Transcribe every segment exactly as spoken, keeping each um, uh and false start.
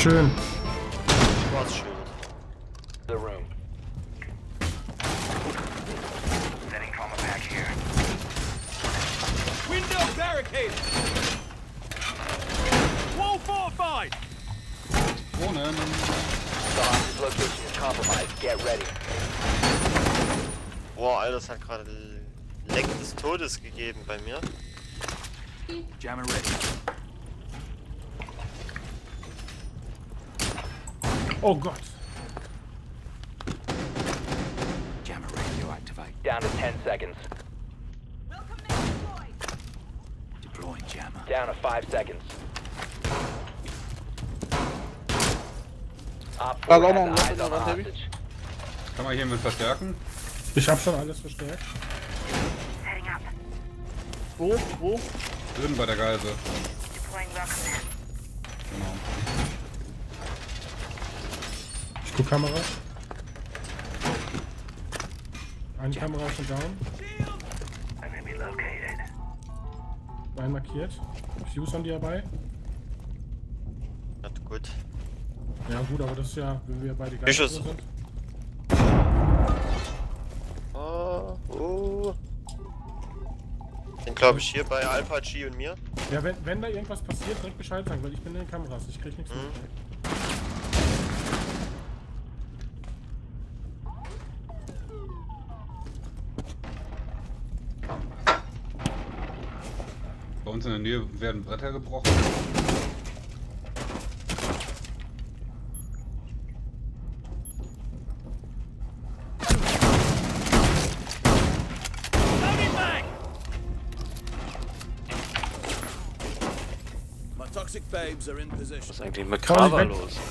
Schön. Schwarzschild. The room. Setting trauma pack here. Window barricaded. Wall fortified. Wohnen. The hostage location is compromised. Get ready. Boah, Alter, das hat gerade Leck des Todes gegeben bei mir. Jammer ready. Oh Gott. Jammer radio activate. Down to ten seconds. Deploying jammer. Down to five seconds. Op Ah, four warte mal, has warte eyes mal, on the warte, Heavy. hostage. Kann man hier mit verstärken? Ich hab schon alles verstärkt. Heading up. Wo? Wo? Drüben bei der Geise. Deploying welcome mat. Genau. Ich guck Kamera. Eine Kamera ist schon down. Enemy located. Ein markiert. Fuse haben die dabei. Ja, gut. Ja gut, aber das ist ja, wenn wir beide Ich Geister es. sind. Oh, oh. Den glaube ich hier bei Alpha G und mir. Ja, wenn, wenn da irgendwas passiert, direkt Bescheid sagen, weil ich bin in den Kameras. Ich krieg nichts Mhm. mit. Bei uns in der Nähe werden Bretter gebrochen. Loading back. My toxic babes are in position. Was ist eigentlich mit Kann man Grava nicht weg- los?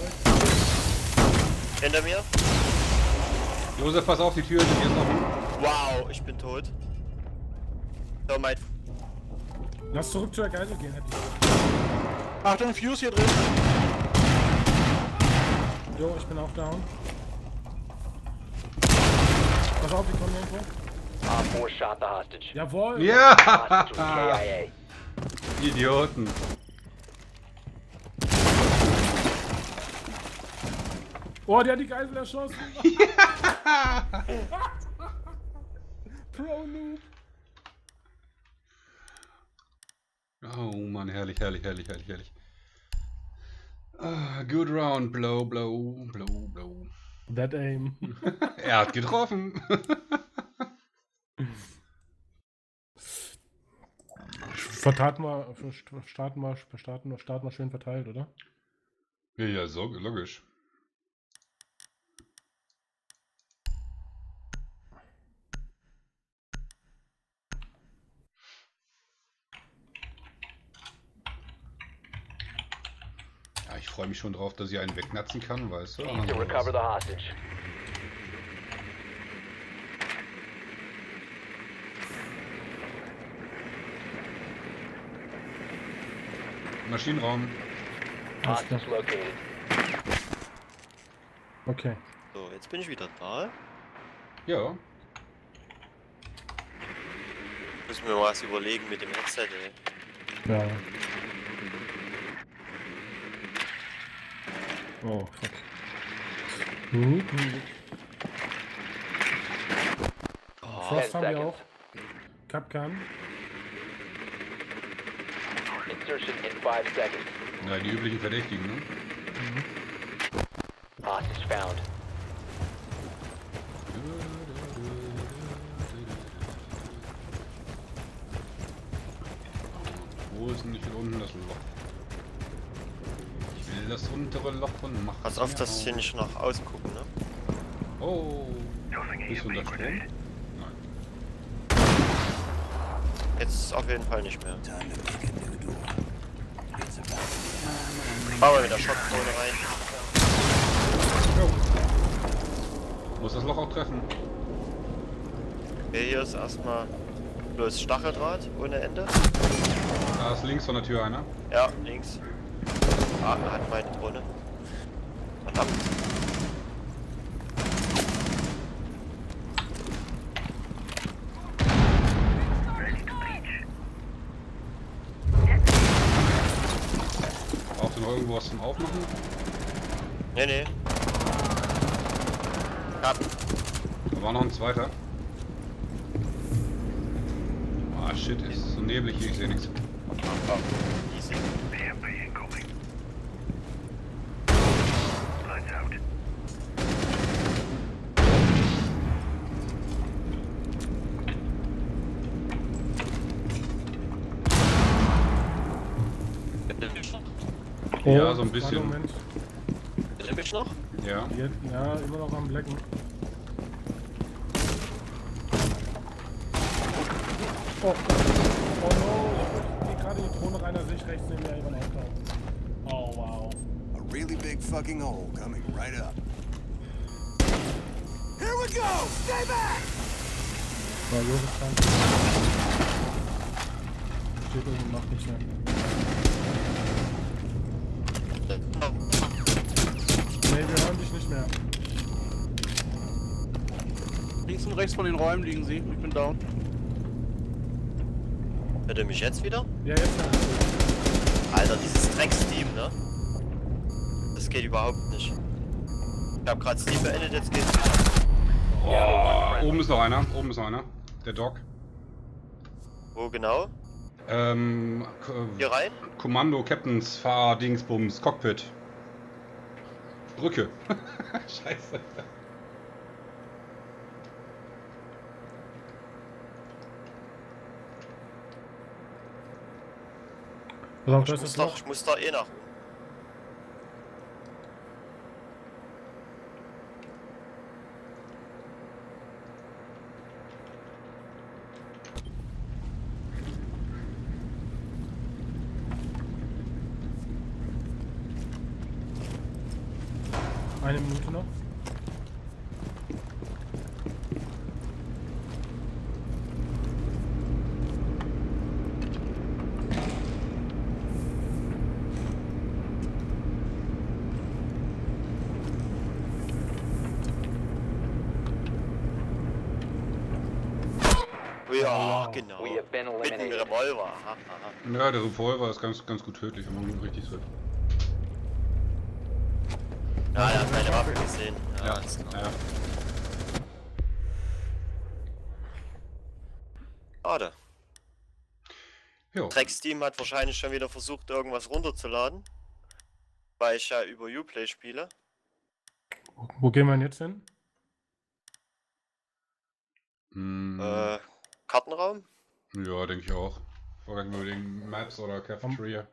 Hinter mir. Josef, pass auf, die Tür ist jetzt offen. Wow, ich bin tot. So, mein. Lass zurück zu der Geisel gehen, hätte ich. Achtung, Fuse hier drin. Jo, ich bin auch down. Pass auf, die kommen irgendwo. Op four shot the hostage. Jawohl! Ja! Hostage was K I A. Idioten. Oh, der hat die Geisel erschossen! Pro Noob! Oh Mann, herrlich, herrlich, herrlich, herrlich, herrlich. Ah, good round, blow, blow, blow, blow. That aim. Er hat getroffen. Vertaten wir, starten wir, starten wir, starten wir schön verteilt, oder? Ja, ja, so, logisch. Ja, ich freue mich schon drauf, dass ich einen wegnatzen kann, weißt du? Und Need dann to recover the hostage. Maschinenraum. Hostage located. Okay. So, jetzt bin ich wieder da. Ja. Muss mir was überlegen mit dem Headset, ey. Ja. Oh, fuck. Mhm. Oh, Frost ten haben wir seconds. auch. Capcan. Insertion in five seconds. Ja, die üblichen Verdächtigen, ne? Hostage found. Wo ist denn nicht unten das Loch? Ich will das untere Loch und mach pass auf, dass hier nicht nach außen gucken, ne? Oh. Bist du unter Strom? Nein. Jetzt auf jeden Fall nicht mehr. Bauen wir wieder Schockkrone rein. Jo. Muss das Loch auch treffen. Okay, hier ist erstmal bloß Stacheldraht ohne Ende. Da ist links von der Tür einer. Ja, links. Ah, er hat meine Drohne. Verdammt. noch irgendwo was zum Aufmachen? Nee, nee. Ab. Da war noch ein zweiter. Ah shit, ist so neblig hier, ich sehe nichts. Easy. B M P incoming. Lights out. Ja, Oh, so ein bisschen. warte, Moment. Bitte mich noch? Ja. Jetzt, ja, immer noch am Blecken. Oh, oh no, ich bin gerade die Drohne rein, da sehe ich rechts neben mir jemand auftauchen. Oh wow. A really big fucking hole coming right up. Here we go! Stay back! War Josef dran. Steht oben noch nicht mehr. Nee, wir hören dich nicht mehr. Links und rechts von den Räumen liegen sie. Ich bin down. Hört ihr mich jetzt wieder? Ja, jetzt ja. Alter, dieses Drecksteam, ne? Das geht überhaupt nicht. Ich hab grad Steam beendet, jetzt geht's. Oh, oben ist noch einer, oben ist noch einer. Der Doc. Wo genau? Ähm, K Hier rein? Kommando, Captains, Fahr, Dingsbums, Cockpit. Brücke. Scheiße. Pass auf, Ich das muss, ist doch, noch. ich muss da eh nach. Eine Minute noch. Ja, genau. We have been Mit dem eliminated. Revolver. Aha, aha. Ja, der Revolver ist ganz, ganz gut tödlich, wenn man ihn richtig trifft. Ja, er hat meine Waffe gesehen. Ja, Ja, alles klar. ja. Schade. Jo. Drecksteam hat wahrscheinlich schon wieder versucht, irgendwas runterzuladen. Weil ich ja über Uplay spiele. Wo gehen wir denn jetzt hin? Hm, Äh, Kartenraum? ja, denke ich auch. Vorgang über den Maps oder Cafeteria.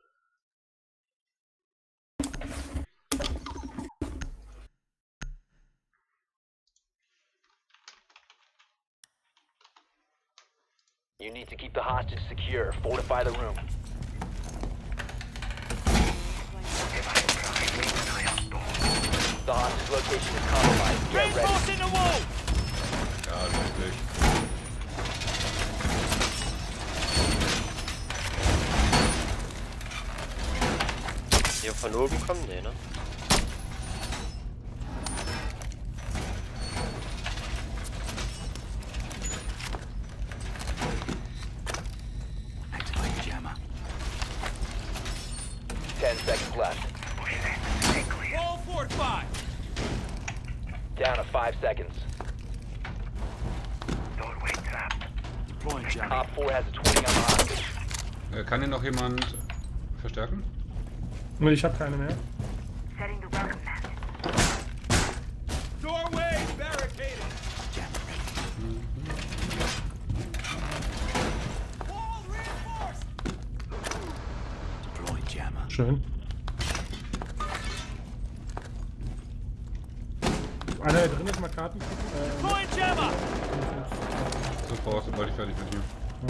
You need to keep the hostage secure. Fortify the room. The hostage location is compromised. Get ready. Ja, wirklich. Hier von oben kommen? Nee, ne? Activate jammer. Ten seconds left. Roll fortified. Down to five seconds. Doorway tapped. Deploying jammer. Op four has a twenty on the hostage. Äh, kann hier noch jemand verstärken? Nee, ich habe keine mehr. Setting the welcome mat. Doorway barricaded. Jammer ready. Wall reinforced. Deploying jammer. Schön. Einer, der drin ist, mal Karten gucken. Äh, Deploying jammer. Sofort, sobald ich fertig bin hier.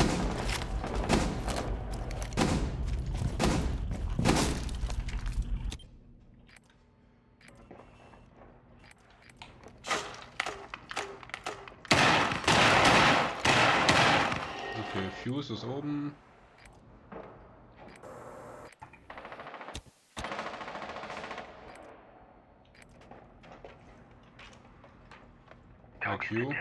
Okay, Fuse ist oben. I Q.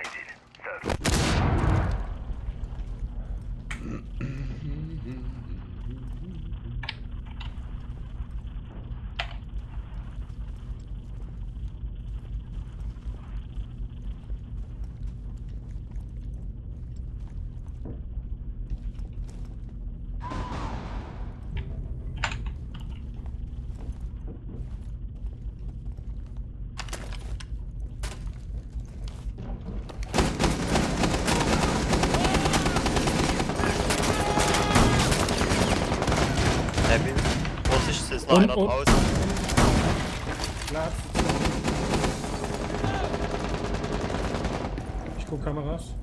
noch Und- einer und- draußen. Platz. Ich guck Kameras.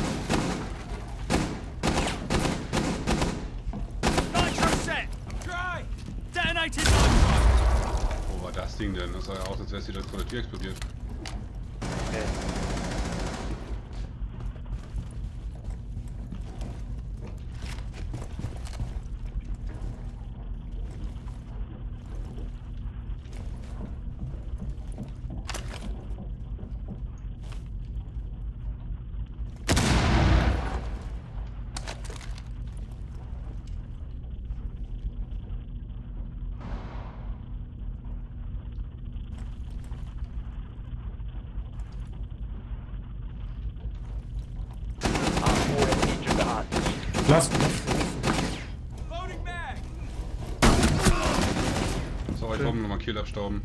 Nitro set. I'm dry. Detonated nitro. Wo war das Ding denn? Das sah ja aus, als wäre es direkt vor der Tür explodiert. Okay. Op four has injured the hostage. Lass. Loading mag. So, ich komme nochmal Kill abstauben.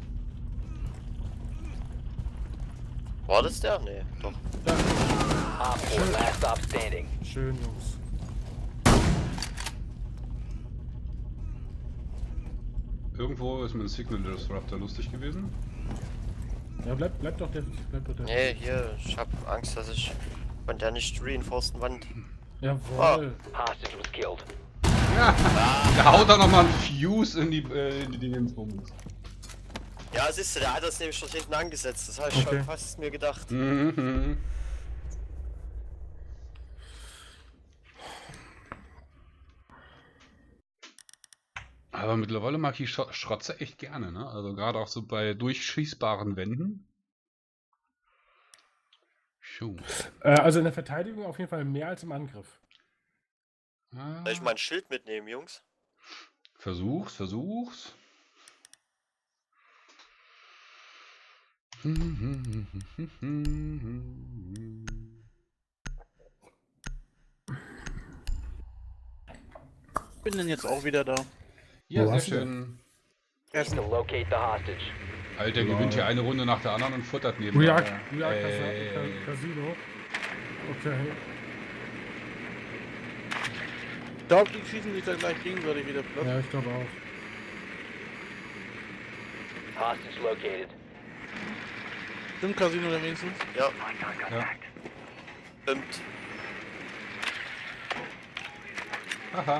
War das der? Nee, doch. Op four last stop standing. Schön, Jungs. Irgendwo ist mit dem Signal Disruptor lustig gewesen. Ja, bleib, bleib doch der. Bleib doch der. Nee, hier, ich hab Angst, dass ich von der nicht reinforceden Wand. Jawohl. Hostage was killed. Da haut er nochmal einen Fuse in die, äh, in die Dingensbums. Ja, siehst du, der hat das nämlich dort hinten angesetzt. Das habe ich Okay. schon fast mir gedacht. Mhm. Aber mittlerweile mag ich Sch Schrotze echt gerne, ne? Also gerade auch so bei durchschießbaren Wänden. Schon. Äh, also in der Verteidigung auf jeden Fall mehr als im Angriff. Ah, Soll ich mal ein Schild mitnehmen, Jungs? versuch's, versuch's. Bin denn jetzt auch wieder da. Ja, Wo sehr hast du schön. Need to locate the hostage. Alter, gewinnt hier eine Runde nach der anderen und futtert neben. React, React Ey. Casa- Casino. Okay. Ich glaube, die schießen sich dann gleich gegenseitig wieder platt. Ja, ich glaube auch. Hostage located. Stimmt, Casino dann wenigstens. Ja, Ja. stimmt. Haha.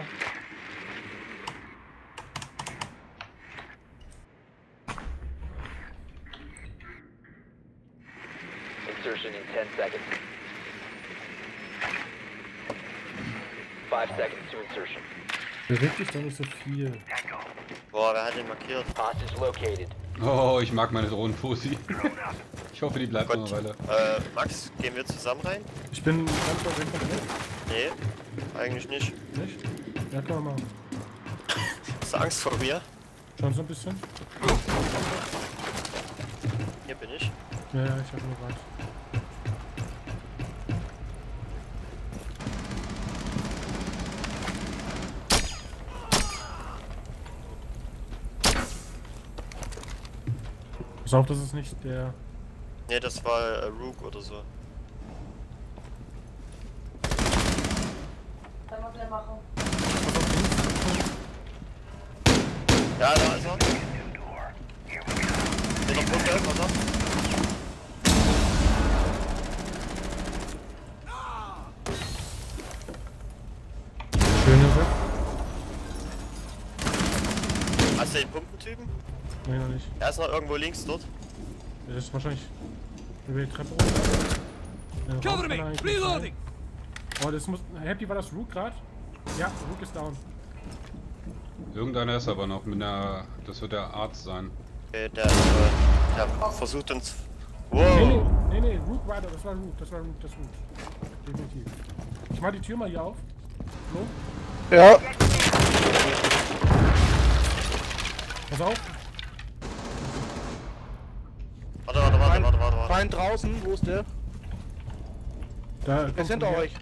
Insertion in ten seconds. Five seconds to insertion. Beweg dich doch nicht so viel. Boah, wer hat den markiert? Hostage located. Oh, ich mag meine Drohnenpussy. Ich hoffe, die bleibt noch Gott. eine Weile. Äh, Max, gehen wir zusammen rein? Ich bin ganz weit weg von weg. Nee, eigentlich nicht. Nicht? Ja, kann man machen. Hast du Angst vor mir? Schon so ein bisschen? Hier bin ich. Ja, ja, ich hab nur weit. Pass auf, das ist nicht der. Nee, das war äh, Rook oder so. Kann man gleich machen. Ja, da ist er. Bin noch runter, pass auf. Schöne Sache. Hast du den Pumpentypen? Nee, noch nicht. Er ist noch irgendwo links dort. Der ist wahrscheinlich über die Treppe runter. Ja, Raum Cover kann me. er eigentlich nicht Reloading. sein. Oh, das muss. Happy, war das Rook gerade? Ja, Rook ist down. Irgendeiner ist aber noch mit einer. Das wird der Arzt sein. Okay, der, äh, der versucht uns. Nee, Wow! nee, nee, nee, Rook war da, das war Rook, das war Rook, das war Rook. Definitiv. Ich mach die Tür mal hier auf. So, Ja. pass auf. Warte, warte, warte, warte, warte, warte. Feind draußen, wo ist der? Da Der kommt ist hinter von hier. euch.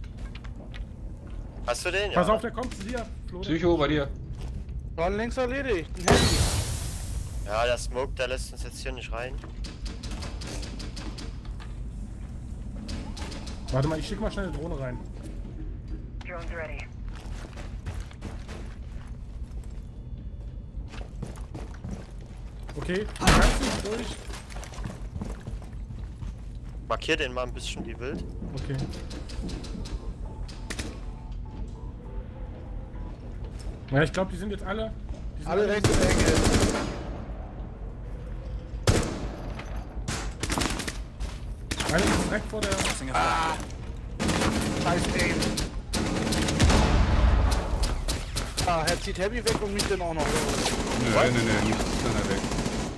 Hast du den? Pass Ja. auf, der kommt zu dir, Flo. Psycho bei dir. War längst erledigt. Ein Handy. Ja, der Smoke, der lässt uns jetzt hier nicht rein. Warte mal, ich schick mal schnell eine Drohne rein. Drone's ready. Okay, kannst du durch? Markier den mal ein bisschen wie wild. Okay. Ja, ich glaube, die sind jetzt alle. Die sind Alle rechts in der Ecke. Einer ist direkt vor der. Ah! Scheiß Aim. Ah, er zieht Heavy weg und mich dann auch noch. Nö, nö, nö, nicht ist er weg.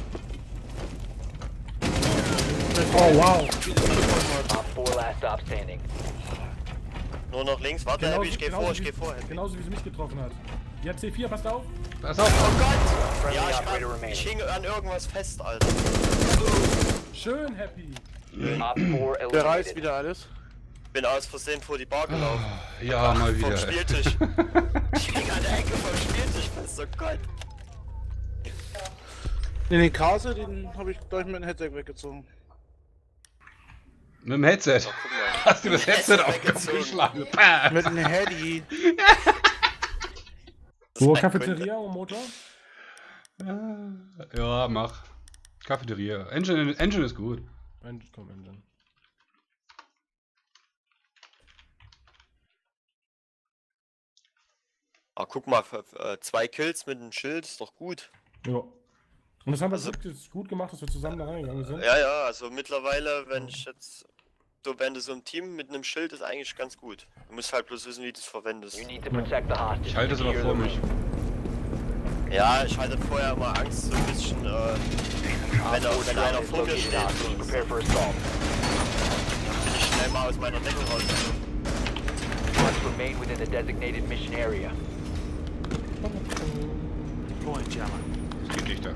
Oh wow. Op four last stop standing. Nur noch links. Warte, Genauso- Happy, ich geh genauso vor, ich wie- geh vor, Happy. Genauso wie sie mich getroffen hat. Die hat C vier, passt auf. Pass auf! Oh Gott! Friendly Ja, ich, operator war, remaining. ich hing an irgendwas fest, Alter. Schön happy. Op four Der reißt eliminated. wieder alles. Bin aus Versehen vor die Bar gelaufen. Ja, mal wieder. Vom Spieltisch. Ich hing an der Ecke vom Spieltisch fest, oh Gott. In den Kase, den habe ich gleich mit dem Headset weggezogen. Mit dem Headset. Guck mal. Hast du das Headset weggezogen. aufgeschlagen? Pah. Mit dem Heady. Das Wo, ist mein Cafeteria und Motor? Ja, mach. Cafeteria. Engine, Engine ist gut. Engine, komm, Engine. Ah, guck mal, für, äh, zwei Kills mit einem Schild ist doch gut. Ja. Und das haben wir Also- wirklich gut gemacht, dass wir zusammen da reingegangen sind. Ja, ja, also mittlerweile, wenn ich jetzt. So, wenn du so ein Team mit einem Schild ist eigentlich ganz gut. Du musst halt bloß wissen, wie du es verwendest. You need to protect the hostage. Ich halte es aber Secure vor the mich. room. Ja, ich hatte vorher immer Angst, so ein bisschen, äh, wenn, er, Op four wenn einer drone is vor mir located steht, hostage. so, Prepare for assault. bin ich schnell mal aus meiner Deckung raus. You must remain within the designated mission area. Deploying jammer. Es geht dichter.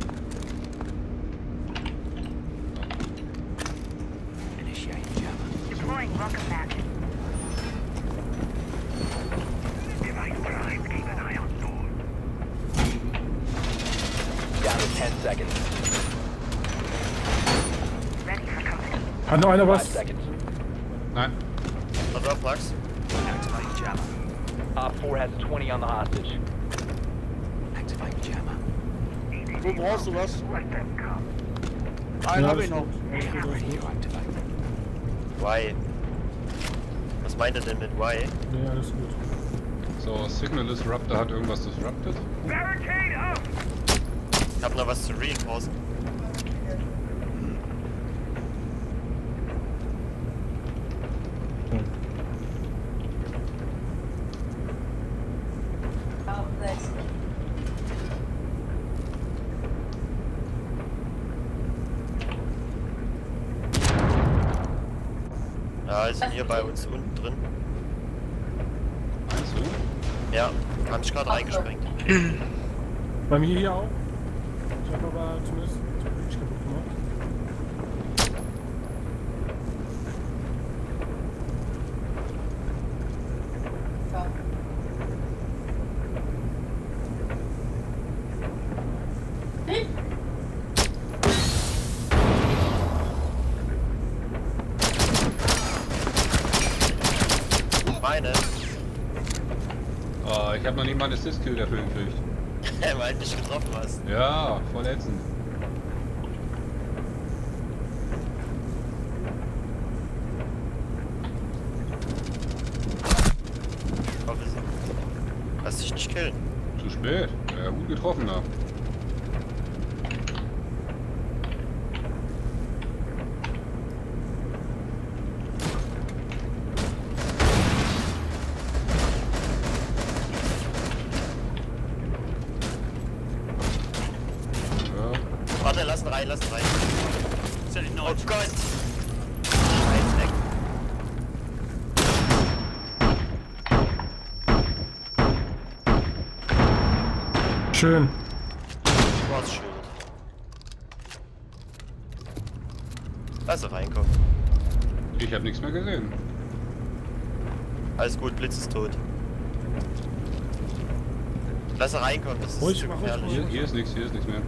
Initiating jammer. Deploying welcome mat. Device prime. Keep an eye on door. Down to ten seconds. Ready for company. Hat noch einer Five was? seconds. Nein. Pass auf, Max. Activating jammer. Op four has twenty on the hostage. Activating jammer. Wo brauchst du was? Let them come. Einen Ja, habe ist ich noch. gut. Ist gut, ist Radio gut. activated. Why? Was meint er denn mit Why? Nee, alles gut. So, Signal Disruptor hat irgendwas disrupted. Barricade up! Ich hab noch was zu reinforcen. Ja, die sind hier bei uns unten drin. Meinst du? Ja, haben sich gerade reingesprengt. Bei mir hier auch. Ich habe aber zumindest die Breach kaputt gemacht. Meine, Oh, ich habe noch nicht mal eine Assist-Kill dafür gekriegt. weil du dich getroffen hast. Ja, voll ätzend. Ich hoffe, sie- lass dich nicht killen. Zu spät. Ja, gut getroffen da. Ja. Warte, lass ihn rein, lass ihn rein. Setting Oh night. Gott! Scheiß weg. Schön. Schwarzschild. Lass ihn reinkommen. Ich habe nichts mehr gesehen. Alles gut, Blitz ist tot. Lass ihn reinkommen, das ist Ruhig, zu mach ruhig, gefährlich. Hier, hier ist nichts, hier ist nichts mehr.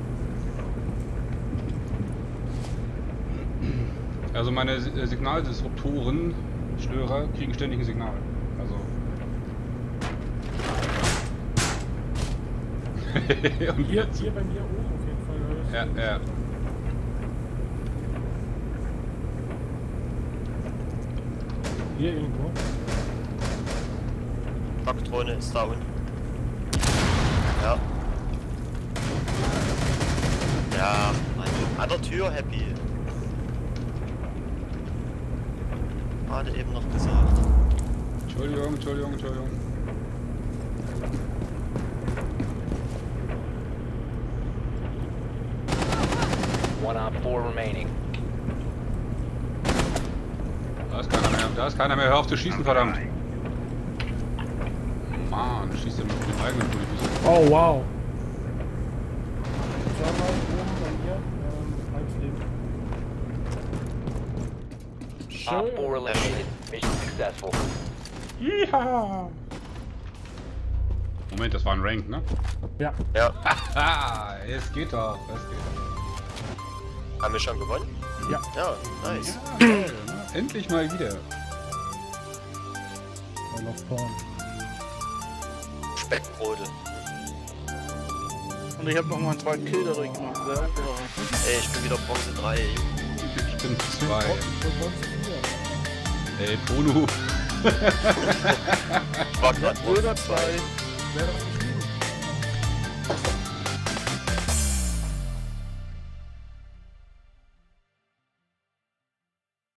Also meine äh, Signaldisruptoren, Störer, kriegen ständig ein Signal. Also. Und Hier, jetzt? hier bei mir oben auf jeden Fall höre ja, ja. Hier irgendwo. Packdrohne ist da unten. Ja. Ja, Mann. An der Tür, Happy. Gerade eben noch gesagt. Entschuldigung, Entschuldigung, Entschuldigung. One op four remaining. Da ist keiner mehr. Da ist keiner mehr. Hör auf zu schießen, verdammt. Mann, schießt er mit dem eigenen Polizisten. Oh, wow. Zweimal oben bei mir. Ähm, eins Leben. Op four eliminated. Mission successful. Ja. Moment, das war ein Rank, ne? Ja. Ja, Haha, es geht doch. Es geht haben wir schon gewonnen? Ja. Ja, nice. doch. Ja, geil, ne? Endlich mal wieder. All of Porn. Speckbrodel. Und ich habe noch mal einen zweiten Kill dadurch gemacht. Sehr aufgeregt. Ey, ich bin wieder Bronze drei. Ich bin zwei. Wo kommst du hier? Ey, Bruno. Ich war gerade Oder Bronze zwei. zwei. Wer hat das geschrieben?